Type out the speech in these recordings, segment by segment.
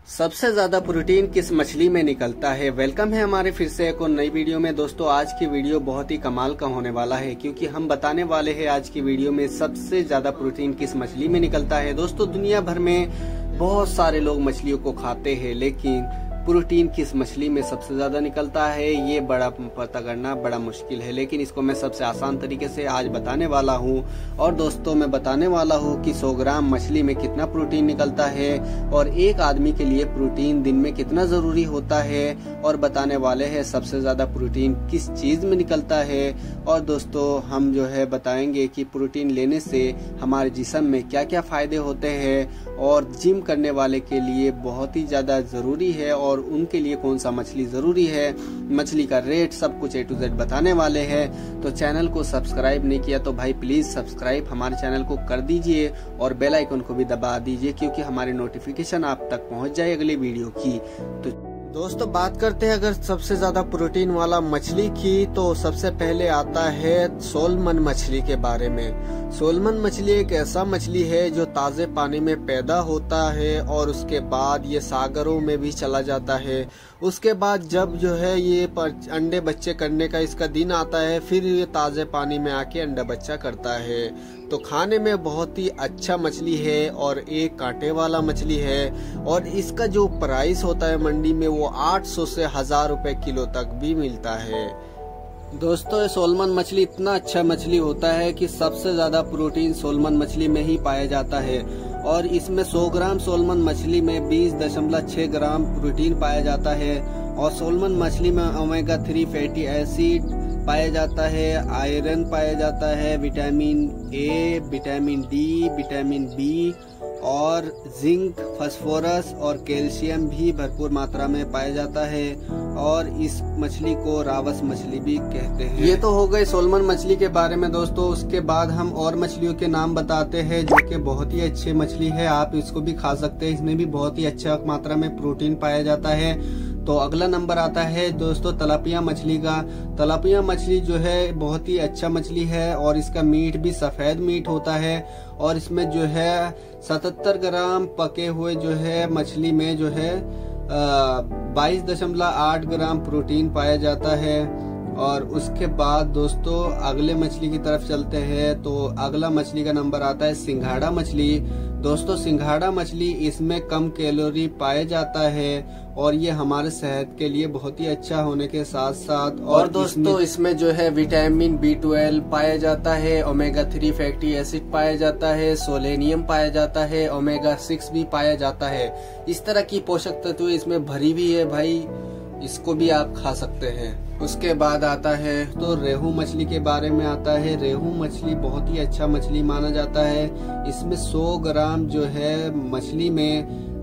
सबसे ज्यादा प्रोटीन किस मछली में निकलता है। वेलकम है हमारे फिर से एक और नई वीडियो में। दोस्तों आज की वीडियो बहुत ही कमाल का होने वाला है, क्योंकि हम बताने वाले हैं आज की वीडियो में सबसे ज्यादा प्रोटीन किस मछली में निकलता है। दोस्तों दुनिया भर में बहुत सारे लोग मछलियों को खाते हैं, लेकिन प्रोटीन किस मछली में सबसे ज्यादा निकलता है ये बड़ा पता करना बड़ा मुश्किल है, लेकिन इसको मैं सबसे आसान तरीके से आज बताने वाला हूँ। और दोस्तों मैं बताने वाला हूँ कि 100 ग्राम मछली में कितना प्रोटीन निकलता है और एक आदमी के लिए प्रोटीन दिन में कितना जरूरी होता है, और बताने वाले हैं सबसे ज्यादा प्रोटीन किस चीज में निकलता है। और दोस्तों हम जो है बताएंगे कि प्रोटीन लेने से हमारे जिस्म में क्या क्या फायदे होते हैं, और जिम करने वाले के लिए बहुत ही ज्यादा जरूरी है, और उनके लिए कौन सा मछली जरूरी है, मछली का रेट, सब कुछ A to Z बताने वाले हैं। तो चैनल को सब्सक्राइब नहीं किया तो भाई प्लीज सब्सक्राइब हमारे चैनल को कर दीजिए और बेल आइकन को भी दबा दीजिए, क्योंकि हमारी नोटिफिकेशन आप तक पहुंच जाए अगली वीडियो की। तो दोस्तों बात करते हैं अगर सबसे ज्यादा प्रोटीन वाला मछली की, तो सबसे पहले आता है सोलमन मछली के बारे में। सोलमन मछली एक ऐसा मछली है जो ताजे पानी में पैदा होता है और उसके बाद ये सागरों में भी चला जाता है। उसके बाद जब जो है ये अंडे बच्चे करने का इसका दिन आता है, फिर ये ताजे पानी में आके अंडा बच्चा करता है। तो खाने में बहुत ही अच्छा मछली है और एक कांटे वाला मछली है, और इसका जो प्राइस होता है मंडी में वो 800 से 1000 रुपए किलो तक भी मिलता है। दोस्तों ये सोलमन मछली इतना अच्छा मछली होता है कि सबसे ज्यादा प्रोटीन सोलमन मछली में ही पाया जाता है, और इसमें 100 ग्राम सोलमन मछली में 20.6 ग्राम प्रोटीन पाया जाता है। और सोलमन मछली में ओमेगा 3 फैटी एसिड पाया जाता है, आयरन पाया जाता है, vitamin A, vitamin D, vitamin B और जिंक, फास्फोरस और कैल्शियम भी भरपूर मात्रा में पाया जाता है। और इस मछली को रावस मछली भी कहते हैं। ये तो हो गए सोलमन मछली के बारे में दोस्तों। उसके बाद हम और मछलियों के नाम बताते हैं जो कि बहुत ही अच्छी मछली है, आप इसको भी खा सकते हैं, इसमें भी बहुत ही अच्छा मात्रा में प्रोटीन पाया जाता है। तो अगला नंबर आता है दोस्तों तलापिया मछली का। तलापिया मछली जो है बहुत ही अच्छा मछली है, और इसका मीट भी सफेद मीट होता है, और इसमें जो है 77 ग्राम पके हुए जो है मछली में जो है 22.8 ग्राम प्रोटीन पाया जाता है। और उसके बाद दोस्तों अगले मछली की तरफ चलते हैं, तो अगला मछली का नंबर आता है सिंघाड़ा मछली। दोस्तों सिंघाड़ा मछली इसमें कम कैलोरी पाया जाता है, और ये हमारे सेहत के लिए बहुत ही अच्छा होने के साथ साथ और दोस्तों इसमें जो है विटामिन B12 पाया जाता है, ओमेगा 3 फैटी एसिड पाया जाता है, सोलेनियम पाया जाता है, ओमेगा 6 भी पाया जाता है। इस तरह की पोषक तत्व इसमें भरी हुई है भाई, इसको भी आप खा सकते हैं। उसके बाद आता है तो रेहू मछली के बारे में आता है। रेहू मछली बहुत ही अच्छा मछली माना जाता है। इसमें 100 ग्राम जो है मछली में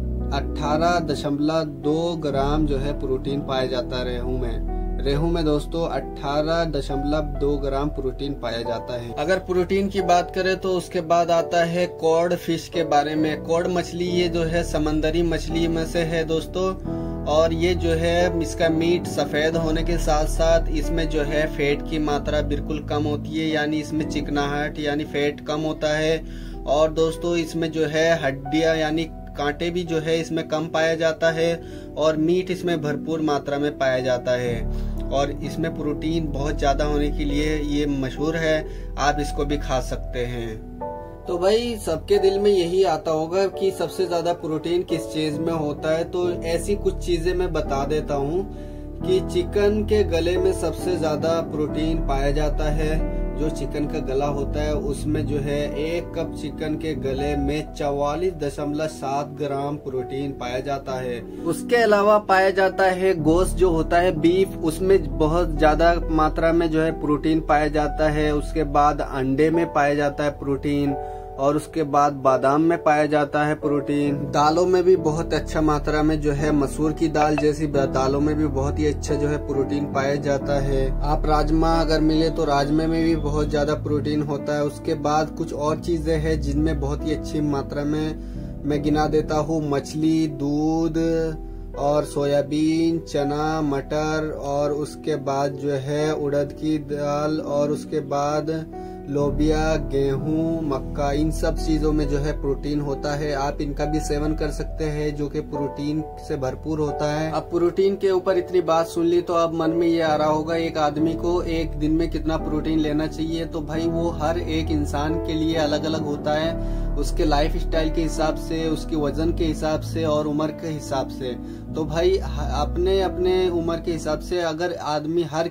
18.2 ग्राम जो है प्रोटीन पाया जाता है रेहू में। रेहू में दोस्तों 18.2 ग्राम प्रोटीन पाया जाता है। अगर प्रोटीन की बात करें तो उसके बाद आता है कॉड फिश के बारे में। कॉड मछली ये जो है समंदरी मछली में से है दोस्तों, और ये जो है इसका मीट सफेद होने के साथ साथ इसमें जो है फैट की मात्रा बिल्कुल कम होती है, यानी इसमें चिकनाहट यानी फैट कम होता है। और दोस्तों इसमें जो है हड्डियां यानी कांटे भी जो है इसमें कम पाया जाता है, और मीट इसमें भरपूर मात्रा में पाया जाता है, और इसमें प्रोटीन बहुत ज्यादा होने के लिए ये मशहूर है, आप इसको भी खा सकते हैं। तो भाई सबके दिल में यही आता होगा कि सबसे ज्यादा प्रोटीन किस चीज में होता है। तो ऐसी कुछ चीजें मैं बता देता हूँ कि चिकन के गले में सबसे ज्यादा प्रोटीन पाया जाता है। जो चिकन का गला होता है उसमें जो है 1 कप चिकन के गले में 44.7 ग्राम प्रोटीन पाया जाता है। उसके अलावा पाया जाता है गोश्त जो होता है बीफ, उसमें बहुत ज्यादा मात्रा में जो है प्रोटीन पाया जाता है। उसके बाद अंडे में पाया जाता है प्रोटीन, और उसके बाद बादाम में पाया जाता है प्रोटीन। दालों में भी बहुत अच्छा मात्रा में जो है मसूर की दाल जैसी दालों में भी बहुत ही अच्छा जो है प्रोटीन पाया जाता है। आप राजमा अगर मिले तो राजमे में भी बहुत ज्यादा प्रोटीन होता है। उसके बाद कुछ और चीजें हैं जिनमें बहुत ही अच्छी मात्रा में मैं गिना देता हूँ। मछली, दूध और सोयाबीन, चना, मटर, और उसके बाद जो है उड़द की दाल, और उसके बाद लोबिया, गेहूं, मक्का, इन सब चीजों में जो है प्रोटीन होता है। आप इनका भी सेवन कर सकते हैं जो कि प्रोटीन से भरपूर होता है। अब प्रोटीन के ऊपर इतनी बात सुन ली तो अब मन में ये आ रहा होगा एक आदमी को एक दिन में कितना प्रोटीन लेना चाहिए। तो भाई वो हर एक इंसान के लिए अलग अलग होता है, उसके लाइफ स्टाइल के हिसाब से, उसके वजन के हिसाब से और उम्र के हिसाब से। तो भाई अपने अपने उम्र के हिसाब से अगर आदमी हर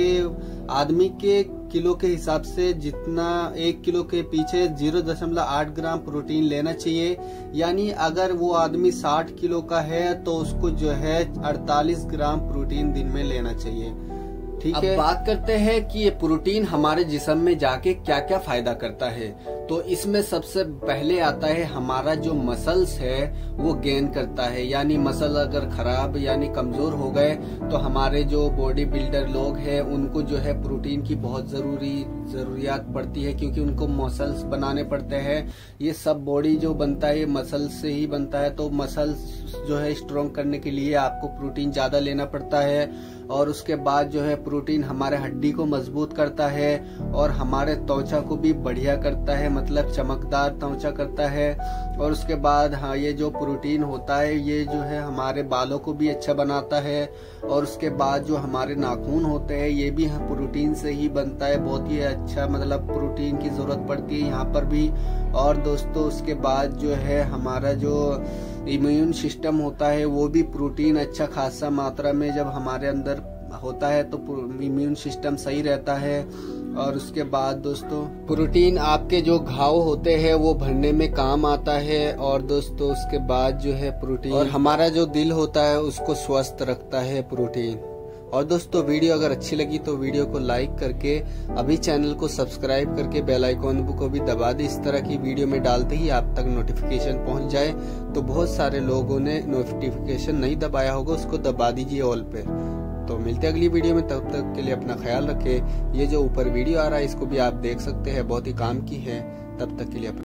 आदमी के किलो के हिसाब से जितना 1 किलो के पीछे 0.8 ग्राम प्रोटीन लेना चाहिए। यानी अगर वो आदमी 60 किलो का है तो उसको जो है 48 ग्राम प्रोटीन दिन में लेना चाहिए। ठीक है, अब बात करते हैं कि ये प्रोटीन हमारे जिस्म में जाके क्या क्या फायदा करता है। तो इसमें सबसे पहले आता है हमारा जो मसल्स है वो गेन करता है। यानी मसल अगर खराब यानी कमजोर हो गए तो हमारे जो बॉडी बिल्डर लोग हैं उनको जो है प्रोटीन की बहुत जरूरियात पड़ती है, क्योंकि उनको मसल्स बनाने पड़ते हैं। ये सब बॉडी जो बनता है मसल्स से ही बनता है, तो मसल्स जो है स्ट्रॉन्ग करने के लिए आपको प्रोटीन ज्यादा लेना पड़ता है। और उसके बाद जो है प्रोटीन हमारे हड्डी को मजबूत करता है और हमारे त्वचा को भी बढ़िया करता है, मतलब चमकदार त्वचा करता है। और उसके बाद हाँ, ये जो प्रोटीन होता है ये जो है हमारे बालों को भी अच्छा बनाता है। और उसके बाद जो हमारे नाखून होते हैं ये भी प्रोटीन से ही बनता है, बहुत ही अच्छा, मतलब प्रोटीन की जरूरत पड़ती है यहाँ पर भी। और दोस्तों उसके बाद जो है हमारा जो इम्यून सिस्टम होता है वो भी प्रोटीन अच्छा खासा मात्रा में जब हमारे अंदर होता है तो इम्यून सिस्टम सही रहता है। और उसके बाद दोस्तों प्रोटीन आपके जो घाव होते हैं वो भरने में काम आता है। और दोस्तों उसके बाद जो है प्रोटीन और हमारा जो दिल होता है उसको स्वस्थ रखता है प्रोटीन। और दोस्तों वीडियो अगर अच्छी लगी तो वीडियो को लाइक करके अभी चैनल को सब्सक्राइब करके बेल आइकॉन को भी दबा दें। इस तरह की वीडियो में डालते ही आप तक नोटिफिकेशन पहुंच जाए। तो बहुत सारे लोगों ने नोटिफिकेशन नहीं दबाया होगा, उसको दबा दीजिए ऑल पे। तो मिलते हैं अगली वीडियो में, तब तक के लिए अपना ख्याल रखें। ये जो ऊपर वीडियो आ रहा है इसको भी आप देख सकते हैं, बहुत ही काम की है। तब तक के लिए